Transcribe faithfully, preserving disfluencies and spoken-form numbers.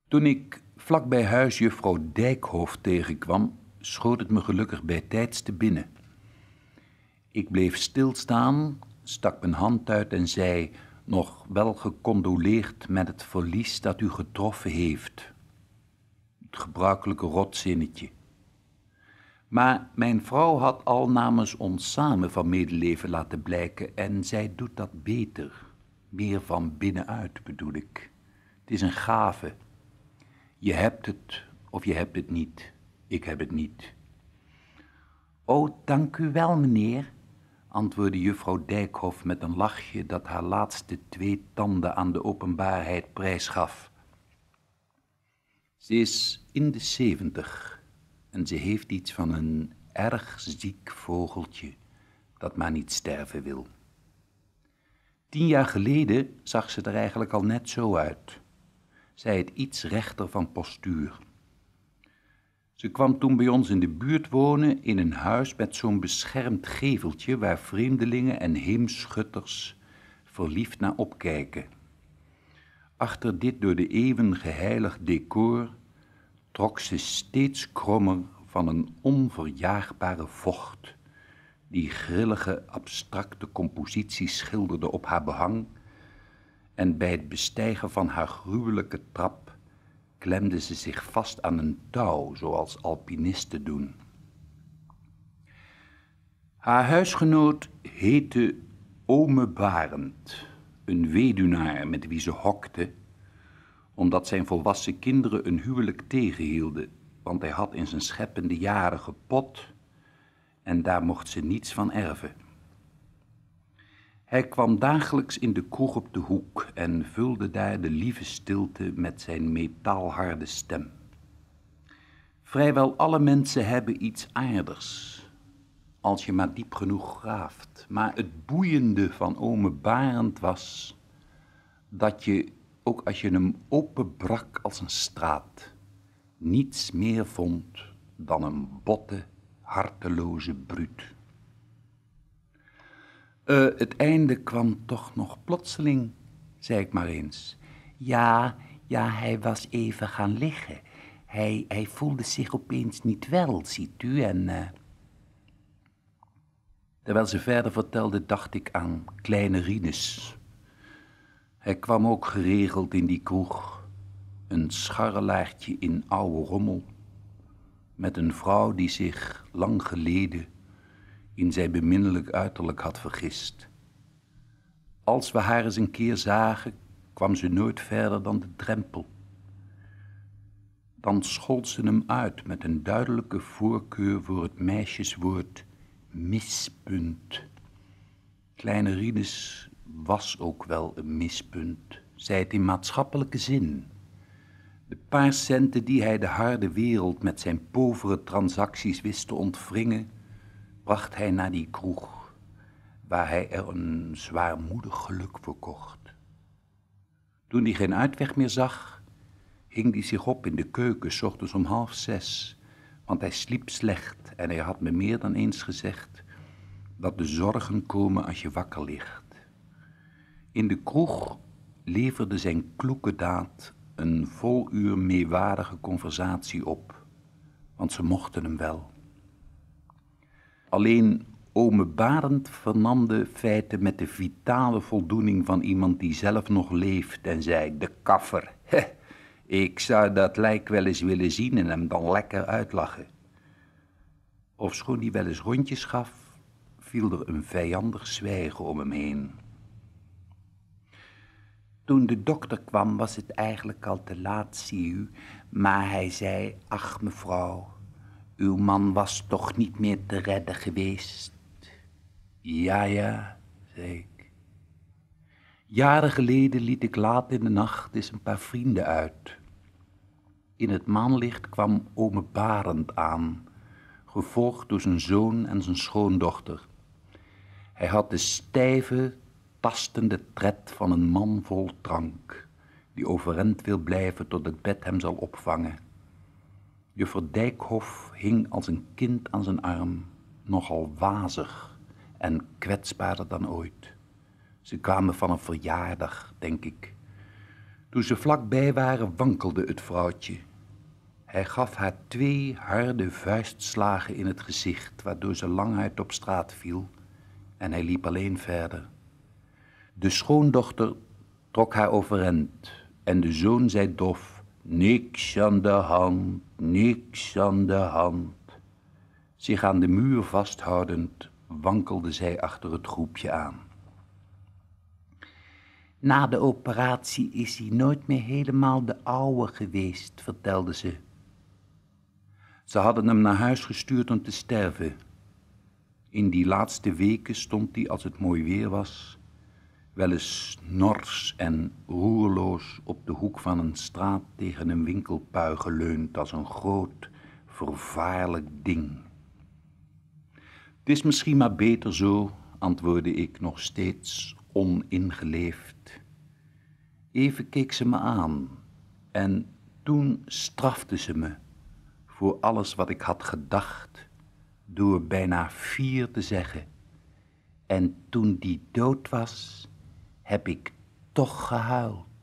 Toen ik vlak bij huis juffrouw Dijkhoff tegenkwam, schoot het me gelukkig bij tijds te binnen. Ik bleef stilstaan, stak mijn hand uit en zei, nog wel gecondoleerd met het verlies dat u getroffen heeft. Het gebruikelijke rotzinnetje. Maar mijn vrouw had al namens ons samen van medeleven laten blijken en zij doet dat beter. Meer van binnenuit bedoel ik. Het is een gave. Je hebt het of je hebt het niet. Ik heb het niet. O, dank u wel, meneer, antwoordde juffrouw Dijkhoff met een lachje dat haar laatste twee tanden aan de openbaarheid prijsgaf. Ze is in de zeventig en ze heeft iets van een erg ziek vogeltje dat maar niet sterven wil. Tien jaar geleden zag ze er eigenlijk al net zo uit. Zij het iets rechter van postuur. Ze kwam toen bij ons in de buurt wonen in een huis met zo'n beschermd geveltje waar vreemdelingen en heemschutters verliefd naar opkijken. Achter dit door de eeuwen geheiligd decor trok ze steeds krommer van een onverjaagbare vocht, die grillige abstracte composities schilderde op haar behang, en bij het bestijgen van haar gruwelijke trap klemde ze zich vast aan een touw, zoals alpinisten doen. Haar huisgenoot heette Ome Barend, een weduwnaar met wie ze hokte, omdat zijn volwassen kinderen een huwelijk tegenhielden, want hij had in zijn scheppende jaren gepot en daar mocht ze niets van erven. Hij kwam dagelijks in de kroeg op de hoek en vulde daar de lieve stilte met zijn metaalharde stem. Vrijwel alle mensen hebben iets aardigs, als je maar diep genoeg graaft. Maar het boeiende van ome Barend was dat je, ook als je hem openbrak als een straat, niets meer vond dan een botte, harteloze bruut. Uh, het einde kwam toch nog plotseling, zei ik maar eens. Ja, ja, hij was even gaan liggen. Hij, hij voelde zich opeens niet wel, ziet u, en... Uh... Terwijl ze verder vertelde, dacht ik aan kleine Rinus. Hij kwam ook geregeld in die kroeg, een scharrelaartje in oude rommel, met een vrouw die zich lang geleden in zijn beminnelijk uiterlijk had vergist. Als we haar eens een keer zagen, kwam ze nooit verder dan de drempel. Dan schold ze hem uit met een duidelijke voorkeur voor het meisjeswoord mispunt. Kleine Rinus was ook wel een mispunt, zei het in maatschappelijke zin. De paar centen die hij de harde wereld met zijn povere transacties wist te ontwringen, bracht hij naar die kroeg, waar hij er een zwaarmoedig geluk voor kocht. Toen hij geen uitweg meer zag, hing hij zich op in de keuken, 's ochtends om half zes, want hij sliep slecht en hij had me meer dan eens gezegd dat de zorgen komen als je wakker ligt. In de kroeg leverde zijn kloeke daad een vol uur meewarige conversatie op, want ze mochten hem wel. Alleen ome Barend vernam de feiten met de vitale voldoening van iemand die zelf nog leeft en zei, de kaffer, heh, ik zou dat lijk wel eens willen zien en hem dan lekker uitlachen. Ofschoon hij wel eens rondjes gaf, viel er een vijandig zwijgen om hem heen. Toen de dokter kwam was het eigenlijk al te laat, zie u, maar hij zei, ach mevrouw, uw man was toch niet meer te redden geweest? Ja, ja, zei ik. Jaren geleden liet ik laat in de nacht eens een paar vrienden uit. In het maanlicht kwam ome Barend aan, gevolgd door zijn zoon en zijn schoondochter. Hij had de stijve, tastende tred van een man vol drank, die overeind wil blijven tot het bed hem zal opvangen. Juffrouw Dijkhoff hing als een kind aan zijn arm, nogal wazig en kwetsbaarder dan ooit. Ze kwamen van een verjaardag, denk ik. Toen ze vlakbij waren, wankelde het vrouwtje. Hij gaf haar twee harde vuistslagen in het gezicht, waardoor ze languit op straat viel, en hij liep alleen verder. De schoondochter trok haar overeind en de zoon zei dof: niks aan de hand, niks aan de hand. Zich aan de muur vasthoudend wankelde zij achter het groepje aan. Na de operatie is hij nooit meer helemaal de oude geweest, vertelde ze. Ze hadden hem naar huis gestuurd om te sterven. In die laatste weken stond hij, als het mooi weer was, wel eens nors en roerloos op de hoek van een straat tegen een winkelpui geleund als een groot, vervaarlijk ding. Het is misschien maar beter zo, antwoordde ik nog steeds oningeleefd. Even keek ze me aan en toen strafte ze me voor alles wat ik had gedacht, door bijna fier te zeggen: en toen die dood was, heb ik toch gehuild.